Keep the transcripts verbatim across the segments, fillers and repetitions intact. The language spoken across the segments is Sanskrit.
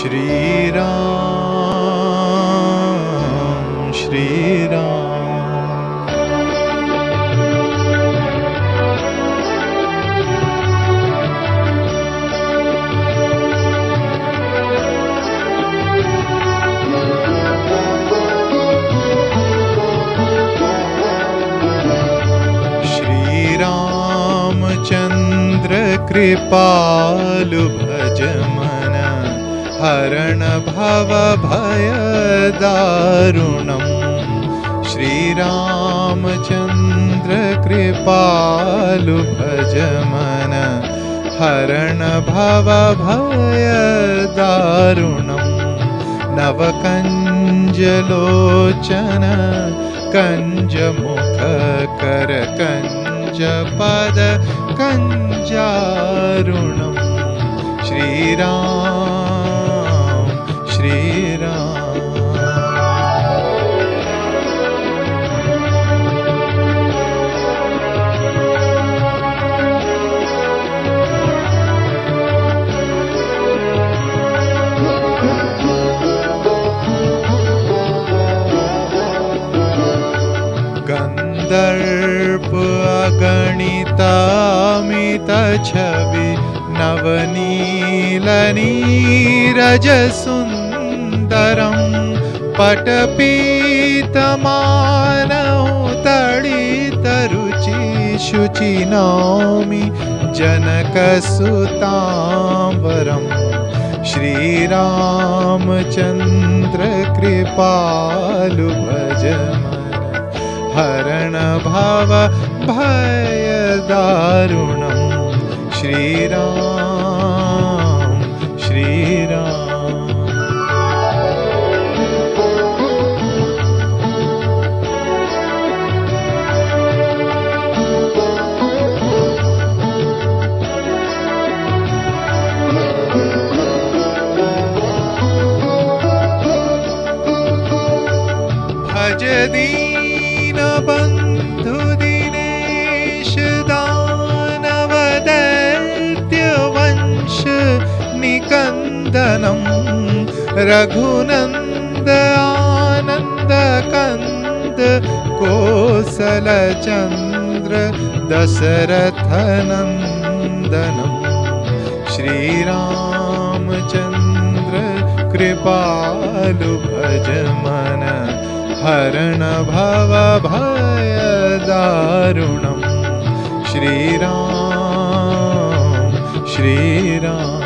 Shri Ram, Shri Ram. Shri Ramchandra Kripalu Bhajamana Haran Bhava Bhaya Darunam. Shri Ramchandra Kripalu Bhajamana Haran Bhava Bhaya Darunam. Navakanjalochana Kanja Mukha Kara Kanja Pada Kanjarunam. Shri Ram, Shri Ram. Gandharp aganita amita chhavi Navanila Neeraja Sundaram Patapita Manau Tadita Ruchi Shuchi Naumi Janaka Sutambaram. Shri Ramchandra Kripalu Bhajamana Haran Bhava Bhaya Darunam. Shri Ram, Shri Ram. Bhajadina Bandhu Dinesh Danavadaitya Vansha Nikandanam Raghunanda Ananda Kanda Kosala Chandra Dasarathanandanam. Shri Ramchandra Kripalu Bhajamana Haran Bhava Bhaya Darunam. Shri Ram, Shri Ram.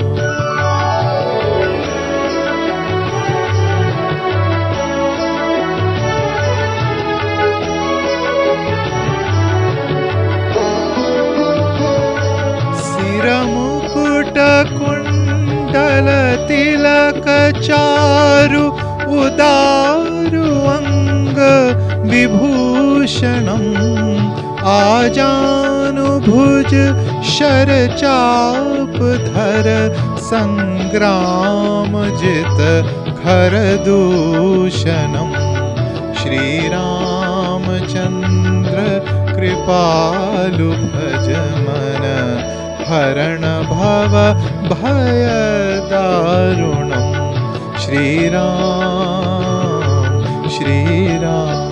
Siramukuta Kundala Tilaka Charu Udaru Anga Vibhushanam Ajanu Bhuj Sharchap Dhara Sangram Jita Kharadushanam. Shri Ramchandra Kripalu Bhajamana Haran Bhava Bhaya Darunam. Shri Ram, Shri Ram.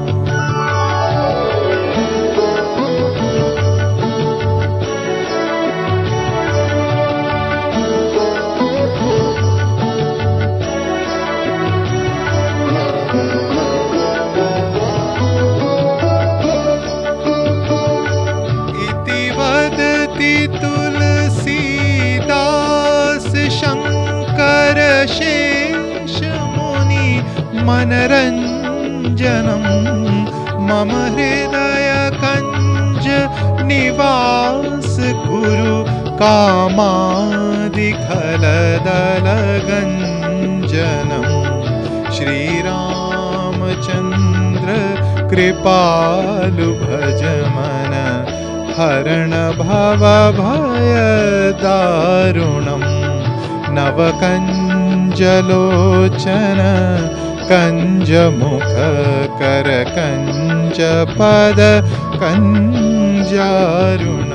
Iti vadati Tulsidas Shankara Shesha Muni Manaranjanam Mama Hridaya Kanja Nivas Kuru Kamadi Khaladala Ganjanam. Shri Ramchandra Kripalu Bhajamana Haran Bhava Bhaya Darunam. Navakanjalochana Kanja Mukha Kara Kanja Pada Kanjarunam.